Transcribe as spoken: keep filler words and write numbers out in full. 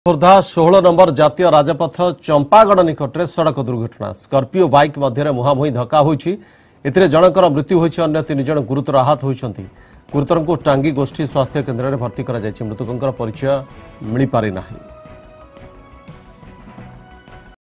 Khurda षोहल number जातीय राजपथ चंपागढ़ निकट में सड़क दुर्घटना स्कॉर्पियो बाइक मध्य मुहांमुही धक्का होइछि। एथिरे जनकर मृत्यु होइछि, अन्य तीन जन गुरुतर आहत होइछन्ति। गुरुतरଙ୍କୁ टांगी गोष्ठी स्वास्थ्य केन्द्र में भर्ती करा जायछि। मृतकंकर परिचय मिली पारि नाही।